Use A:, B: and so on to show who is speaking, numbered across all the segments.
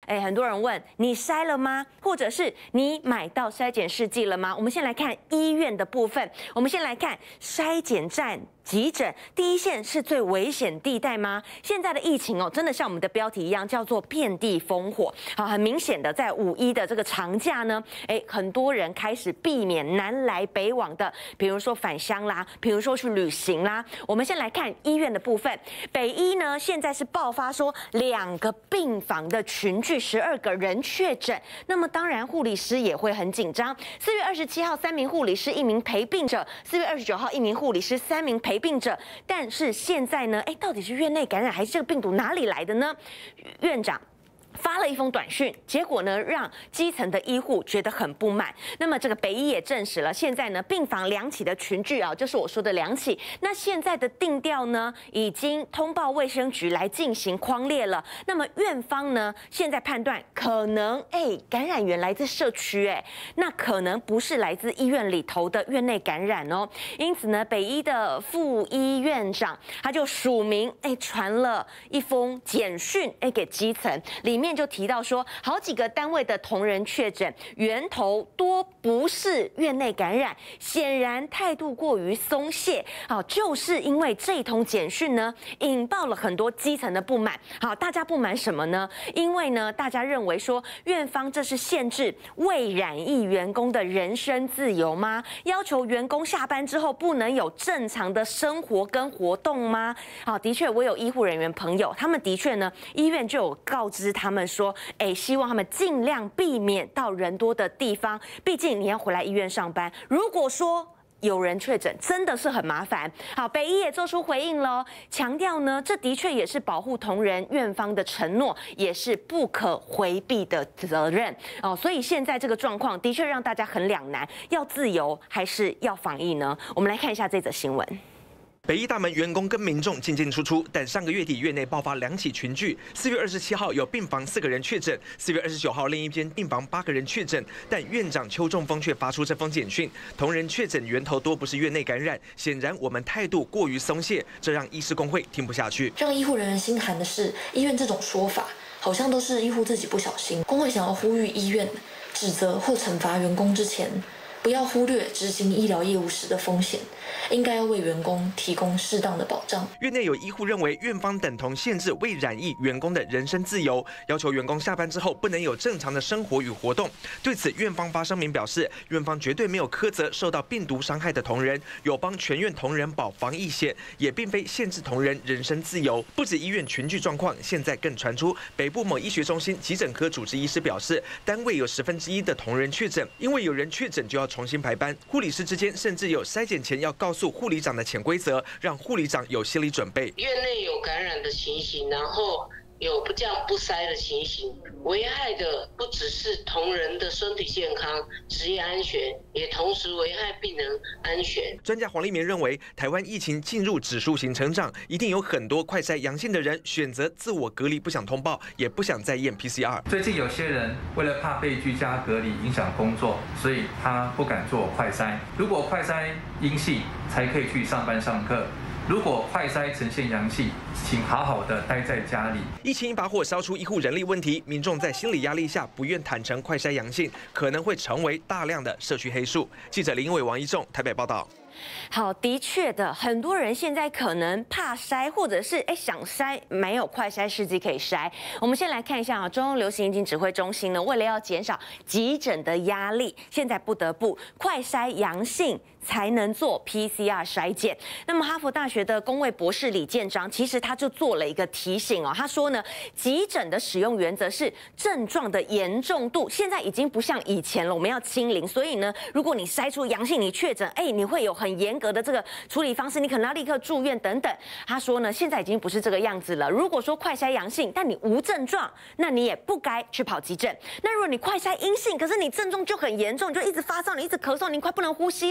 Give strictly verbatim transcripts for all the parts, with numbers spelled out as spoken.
A: 哎，很多人问你筛了吗？或者是你买到筛检试剂了吗？我们先来看医院的部分，我们先来看筛检站。 急诊第一线是最危险地带吗？现在的疫情哦，真的像我们的标题一样，叫做遍地烽火。好，很明显的，在五一的这个长假呢，哎，很多人开始避免南来北往的，比如说返乡啦，比如说去旅行啦。我们先来看医院的部分，北医呢现在是爆发说两个病房的群聚，十二个人确诊。那么当然，护理师也会很紧张。四月二十七号，三名护理师，一名陪病者；四月二十九号，一名护理师，三名陪。 病者，但是现在呢？哎，到底是院内感染还是这个病毒哪里来的呢？院长 发了一封短讯，结果呢，让基层的医护觉得很不满。那么这个北医也证实了，现在呢，病房两起的群聚啊，就是我说的两起。那现在的定调呢，已经通报卫生局来进行匡列了。那么院方呢，现在判断可能，哎，感染源来自社区，哎，那可能不是来自医院里头的院内感染哦。因此呢，北医的副医院长他就署名，哎，传了一封简讯，哎，给基层里面。 就提到说，好几个单位的同仁确诊，源头多不是院内感染，显然态度过于松懈。好，就是因为这通简讯呢，引爆了很多基层的不满。好，大家不满什么呢？因为呢，大家认为说，院方这是限制未染疫员工的人身自由吗？要求员工下班之后不能有正常的生活跟活动吗？好，的确，我有医护人员朋友，他们的确呢，医院就有告知他们。 说，哎，希望他们尽量避免到人多的地方，毕竟你要回来医院上班。如果说有人确诊，真的是很麻烦。好，北医也做出回应喽，强调呢，这的确也是保护同仁院方的承诺，也是不可回避的责任哦。所以现在这个状况的确让大家很两难，要自由还是要防疫呢？我们来看一下这则新闻。
B: 北医大门员工跟民众进进出出，但上个月底院内爆发两起群聚。四月二十七号有病房四个人确诊，四月二十九号另一间病房八个人确诊，但院长邱仲峰却发出这封简讯：同仁确诊源头多不是院内感染，显然我们态度过于松懈，这让医师工会听不下去。
C: 让医护人员心寒的是，医院这种说法好像都是医护自己不小心。工会想要呼吁医院指责或惩罚员工之前， 不要忽略执行医疗业务时的风险，应该要为员工提供适当的保障。
B: 院内有医护认为，院方等同限制未染疫员工的人身自由，要求员工下班之后不能有正常的生活与活动。对此，院方发声明表示，院方绝对没有苛责受到病毒伤害的同仁，有帮全院同仁保防疫险，也并非限制同仁人身自由。不止医院群聚状况，现在更传出北部某医学中心急诊科主治医师表示，单位有十分之一的同仁确诊，因为有人确诊就要 重新排班，护理师之间甚至有筛检前要告诉护理长的潜规则，让护理长有心理准备。
D: 院内有感染的情形，然后 有不这样不筛的情形，危害的不只是同仁的身体健康、职业安全，也同时危害病人安全。
B: 专家黄立明认为，台湾疫情进入指数型成长，一定有很多快筛阳性的人选择自我隔离，不想通报，也不想再验 P C R。
E: 最近有些人为了怕被居家隔离影响工作，所以他不敢做快筛。如果快筛阴性，才可以去上班上课。 如果快筛呈现阳性，请好好的待在家里。
B: 疫情一把火烧出医护人力问题，民众在心理压力下不愿坦诚快筛阳性，可能会成为大量的社区黑数。记者林英伟、王一仲台北报道。
A: 好，的确的，很多人现在可能怕筛，或者是哎想筛，没有快筛试剂可以筛。我们先来看一下啊，中央流行疫情指挥中心呢，为了要减少急诊的压力，现在不得不快筛阳性才能做 P C R 筛检。那么哈佛大学的公卫博士李建章，其实他就做了一个提醒哦，他说呢，急诊的使用原则是症状的严重度，现在已经不像以前了，我们要清零，所以呢，如果你筛出阳性，你确诊，哎，你会有很 很严格的这个处理方式，你可能要立刻住院等等。他说呢，现在已经不是这个样子了。如果说快筛阳性，但你无症状，那你也不该去跑急诊。那如果你快筛阴性，可是你症状就很严重，你就一直发烧，你一直咳嗽，你快不能呼吸了。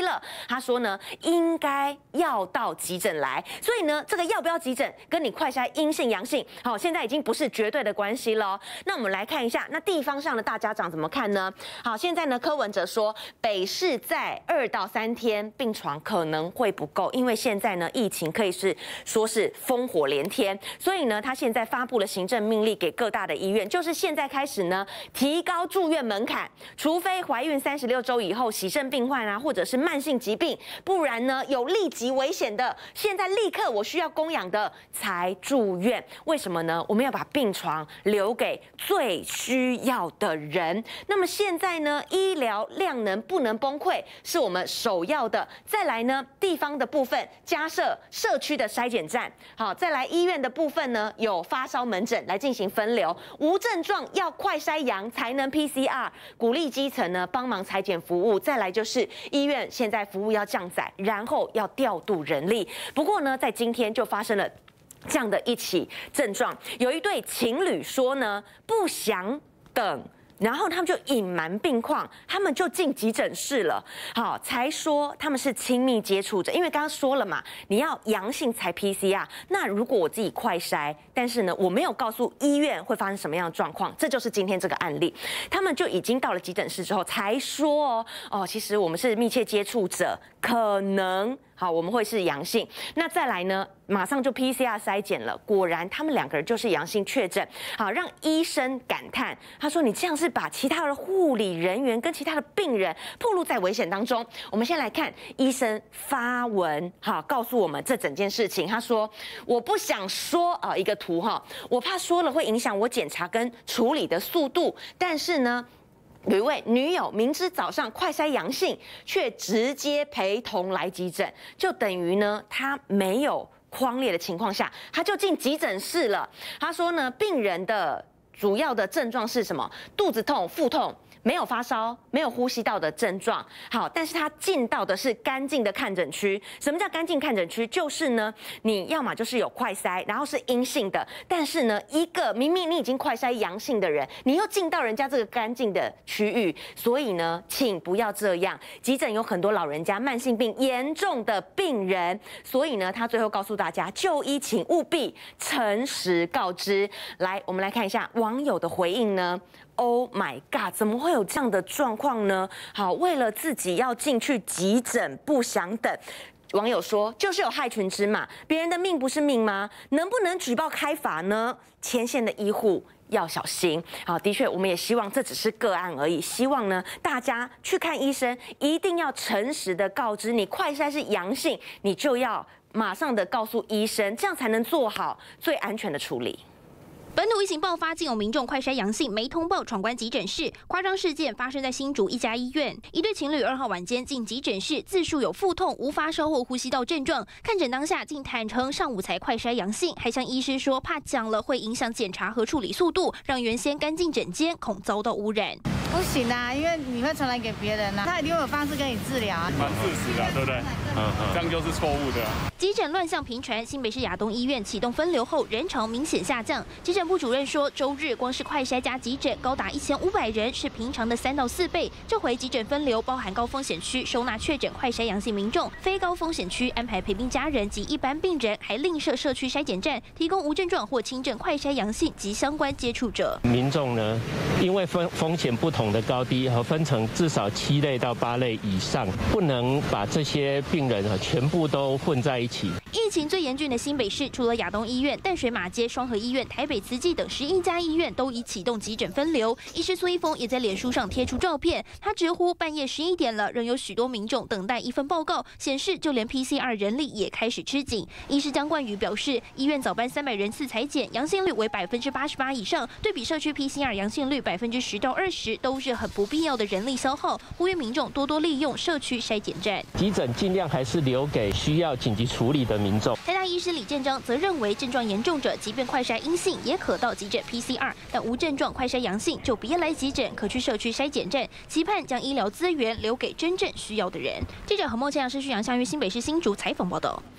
A: 他说呢，应该要到急诊来。所以呢，这个要不要急诊，跟你快筛阴性阳性，好，现在已经不是绝对的关系了。那我们来看一下，那地方上的大家长怎么看呢？好，现在呢，柯文哲说，北市在二到三天病床可能会不够，因为现在呢，疫情可以是说是烽火连天，所以呢，他现在发布了行政命令给各大的医院，就是现在开始呢，提高住院门槛，除非怀孕三十六周以后洗肾病患啊，或者是慢性疾病，不然呢，有立即危险的，现在立刻我需要供养的才住院。为什么呢？我们要把病床留给最需要的人。那么现在呢，医疗量能不能崩溃，是我们首要的。再来呢，地方的部分加设社区的筛检站。好，再来医院的部分呢，有发烧门诊来进行分流，无症状要快筛阳才能 P C R， 鼓励基层呢帮忙采检服务。再来就是医院现在服务要降载，然后要调度人力。不过呢，在今天就发生了这样的一起症状，有一对情侣说呢，不想等。然后他们就隐瞒病况，他们就进急诊室了。好，才说他们是亲密接触者，因为刚刚说了嘛，你要阳性才 P C R。那如果我自己快筛，但是呢，我没有告诉医院会发生什么样的状况，这就是今天这个案例。他们就已经到了急诊室之后才说哦，哦，其实我们是密切接触者，可能。好，我们会是阳性。那再来呢，马上就 P C R 筛检了，果然他们两个人就是阳性确诊。好，让医生感叹，他说：“你这样是把其他的护理人员跟其他的病人暴露在危险当中。”我们先来看医生发文，好，告诉我们这整件事情。他说：“我不想说啊、呃，一个图哈，我怕说了会影响我检查跟处理的速度，但是呢。”有一位女友明知早上快筛阳性，却直接陪同来急诊，就等于呢，她没有匡列的情况下，她就进急诊室了。她说呢，病人的主要的症状是什么？肚子痛、腹痛。没有发烧，没有呼吸道的症状，好，但是他进到的是干净的看诊区。什么叫干净看诊区？就是呢，你要么就是有快筛，然后是阴性的，但是呢，一个明明你已经快筛阳性的人，你又进到人家这个干净的区域，所以呢，请不要这样。急诊有很多老人家、慢性病严重的病人，所以呢，他最后告诉大家，就医请务必诚实告知。来，我们来看一下网友的回应呢。Oh my god！ 怎么会有这样的状况呢？好，为了自己要进去急诊，不想等。网友说，就是有害群之马，别人的命不是命吗？能不能举报开罚呢？前线的医护要小心。好，的确，我们也希望这只是个案而已。希望呢，大家去看医生，一定要诚实的告知你快筛是阳性，你就要马上的告诉医生，这样才能做好最安全的处理。
F: 本土疫情爆发，竟有民众快筛阳性没通报闯关急诊室，夸张事件发生在新竹一家医院。一对情侣二号晚间进急诊室，自述有腹痛、无发烧或呼吸道症状，看诊当下竟坦诚上午才快筛阳性，还向医师说怕讲了会影响检查和处理速度，让原先干净诊间恐遭到污染。
G: 不行啊，因为你会传染给别人啊，他一定会有方式跟你治疗啊。
H: 蛮事实的，对不对？嗯嗯，这样就是错误的。
F: 急诊乱象频传，新北市亚东医院启动分流后，人潮明显下降。急诊部主任说，周日光是快筛加急诊高达一千五百人，是平常的三到四倍。这回急诊分流包含高风险区收纳确诊快筛阳性民众，非高风险区安排陪病家人及一般病人，还另设社区筛检站，提供无症状或轻症快筛阳性及相关接触者。
I: 民众呢，因为风风险不同的高低和分成至少七类到八类以上，不能把这些病人啊全部都混在一起。
F: 疫情最严峻的新北市，除了亚东医院、淡水马街、双和医院、台北慈济等十一家医院都已启动急诊分流。医师苏一峰也在脸书上贴出照片，他直呼半夜十一点了，仍有许多民众等待一份报告，显示就连 P C R 人力也开始吃紧。医师江冠宇表示，医院早班三百人次采检，阳性率为百分之八十八以上，对比社区 P C R 阳性率百分之十到二十，都是很不必要的人力消耗，呼吁民众多多利用社区筛检站。
I: 急诊尽量还是留给需要紧急处理的民众。
F: 台大医师李建章则认为，症状严重者即便快筛阴性，也可到急诊 P C R， 但无症状快筛阳性就别来急诊，可去社区筛检站，期盼将医疗资源留给真正需要的人。记者何梦倩、杨世旭、杨向于新北市新竹采访报道。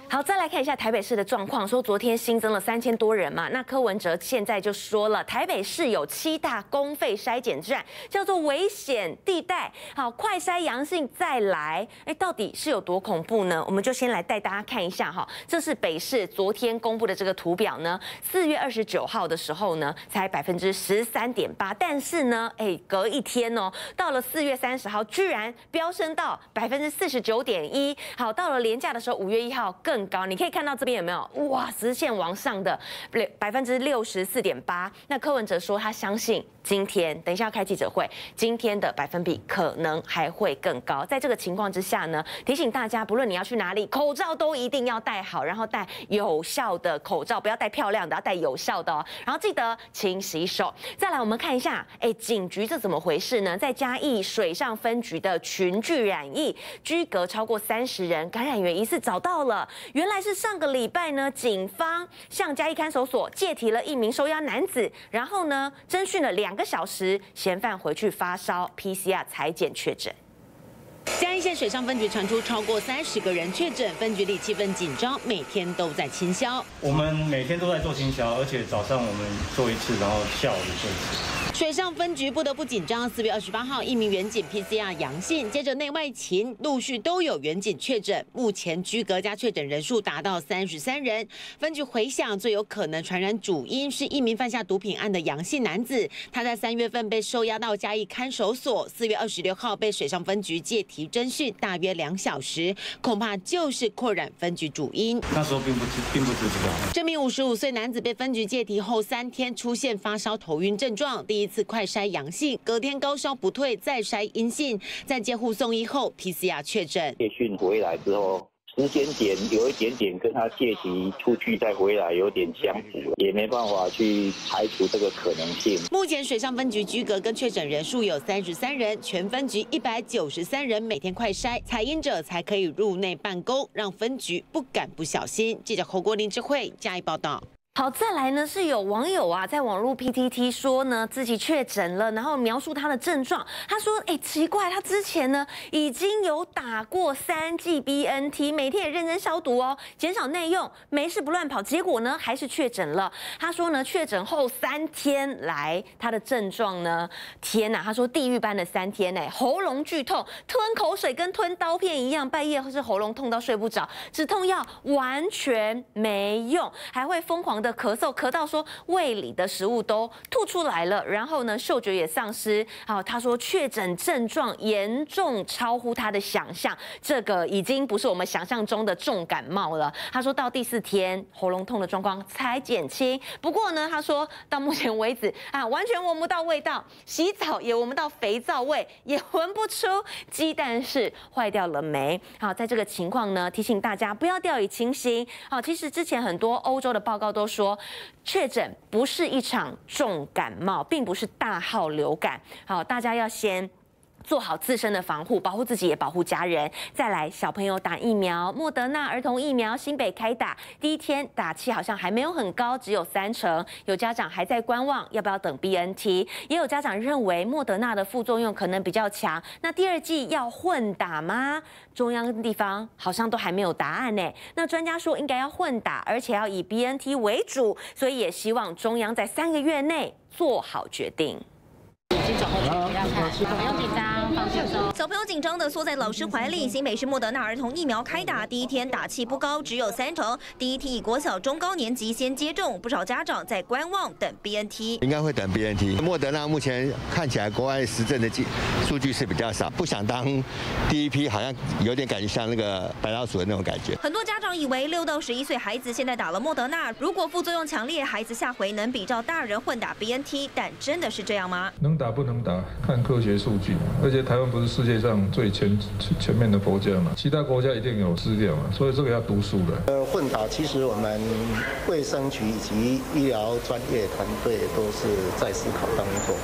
A: 好，再来看一下台北市的状况。说昨天新增了三千多人嘛，那柯文哲现在就说了，台北市有七大公费筛检站，叫做危险地带。好，快筛阳性再来，哎，到底是有多恐怖呢？我们就先来带大家看一下哈，这是北市昨天公布的这个图表呢。四月二十九号的时候呢，才百分之十三点八，但是呢，哎，隔一天哦，到了四月三十号，居然飙升到百分之四十九点一。好，到了连假的时候，五月一号更。更高，你可以看到这边有没有哇，直线往上的百分之六十四点八。那柯文哲说他相信今天，等一下要开记者会，今天的百分比可能还会更高。在这个情况之下呢，提醒大家，不论你要去哪里，口罩都一定要戴好，然后戴有效的口罩，不要戴漂亮的，要戴有效的哦。然后记得勤洗手。再来，我们看一下，哎，警局这怎么回事呢？在嘉义水上分局的群聚染疫，居隔超过三十人，感染源疑似找到了。原来是上个礼拜呢，警方向嘉义看守所借提了一名收押男子，然后呢侦讯了两个小时，嫌犯回去发烧 ，P C R 采检确诊。
J: 嘉义县水上分局传出超过三十个人确诊，分局里气氛紧张，每天都在清消。
K: 我们每天都在做清消，而且早上我们做一次，然后下午做一次。
J: 水上分局不得不紧张。四月二十八号，一名员警 P C R 阳性，接着内外勤陆续都有员警确诊，目前居隔加确诊人数达到三十三人。分局回想，最有可能传染主因是一名犯下毒品案的阳性男子，他在三月份被收押到嘉义看守所，四月二十六号被水上分局借提侦讯，大约两小时，恐怕就是扩染分局主因。
K: 那时候并不知并不知道。
J: 这名五十五岁男子被分局借提后三天出现发烧、头晕症状，第一次快筛阳性，隔天高烧不退，再筛阴性，在监护送医后 P C R 确诊。
L: 借讯回来之后，时间点有一点点跟他借题出去再回来有点相符，也没办法去排除这个可能性。
J: 目前水上分局居隔跟确诊人数有三十三人，全分局一百九十三人每天快筛，采阴者才可以入内办公，让分局不敢不小心。记者侯国林智慧加以报道。
A: 好，再来呢是有网友啊在网络 P T T 说呢自己确诊了，然后描述他的症状。他说，哎，奇怪，他之前呢已经有打过三剂 B N T， 每天也认真消毒哦，减少内用，没事不乱跑。结果呢还是确诊了。他说呢确诊后三天来他的症状呢，天哪，他说地狱般的三天哎，喉咙剧痛，吞口水跟吞刀片一样，半夜或是喉咙痛到睡不着，止痛药完全没用，还会疯狂的咳嗽，咳到说胃里的食物都吐出来了，然后呢嗅觉也丧失。好，他说确诊症状严重超乎他的想象，这个已经不是我们想象中的重感冒了。他说到第四天喉咙痛的状况才减轻，不过呢他说到目前为止啊完全闻不到味道，洗澡也闻不到肥皂味，也闻不出鸡蛋是坏掉了没。好，在这个情况呢提醒大家不要掉以轻心。好，其实之前很多欧洲的报告都说说确诊不是一场重感冒，并不是大号流感。好，大家要先做好自身的防护，保护自己也保护家人。再来，小朋友打疫苗，莫德纳儿童疫苗新北开打，第一天打气好像还没有很高，只有三成。有家长还在观望，要不要等 B N T？ 也有家长认为莫德纳的副作用可能比较强，那第二剂要混打吗？中央跟地方好像都还没有答案呢。那专家说应该要混打，而且要以 B N T 为主，所以也希望中央在三个月内做好决定。
M: 已经转过去，不要看，不用紧张，放轻松。
N: 小朋友紧张的缩在老师怀里。新北市莫德纳儿童疫苗开打，第一天打气不高，只有三成。第一梯以国小中高年级先接种，不少家长在观望等 B N T。
O: 应该会等 B N T。莫德纳目前看起来国外实证的数据是比较少，不想当第一批，好像有点感觉像那个白老鼠的那种感觉。
N: 很多家长以为六到十一岁孩子现在打了莫德纳，如果副作用强烈，孩子下回能比照大人混打 B N T， 但真的是这样吗？
P: 能打不能打，看科学数据。而且台湾不是世界上最前前面的国家嘛，其他国家一定有资料嘛，所以这个要读书的。
Q: 呃，混打其实我们卫生局以及医疗专业团队都是在思考当中。
N: 花言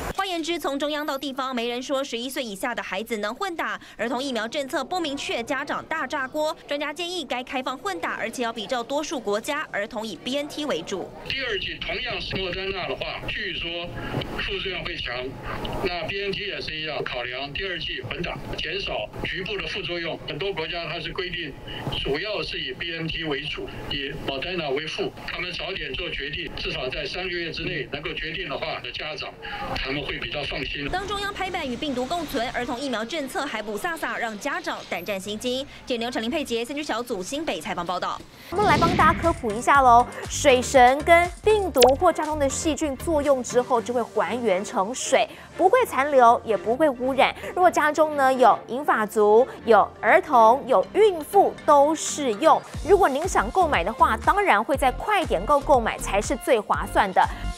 N: 之，从中央到地方，没人说十一岁以下的孩子能混打。儿童疫苗政策不明确，家长大炸锅。专家建议该开放混打，而且要比照多数国家，儿童以 B N T 为主。
Q: 第二剂同样是莫德纳的话，据说副作用会强，那 B N T 也是一样，考量第二剂混打，减少局部的副作用。很多国家它是规定，主要是以 B N T 为主，以莫德纳为辅。他们早点做决定，至少在三个月之内能够决定的话，的家长他们会比较放心。
N: 当中央拍板与病毒共存，儿童疫苗政策还不飒飒，让家长胆战心惊。记者刘陈林、佩杰，三军小组新北采访报道。
R: 我们来帮大家科普一下喽，水神跟病毒或家中的细菌作用之后，就会还原成水，不会残留，也不会污染。如果家中呢有银发族、有儿童、有孕妇都适用。如果您想购买的话，当然会在快点购购买才是最划算的。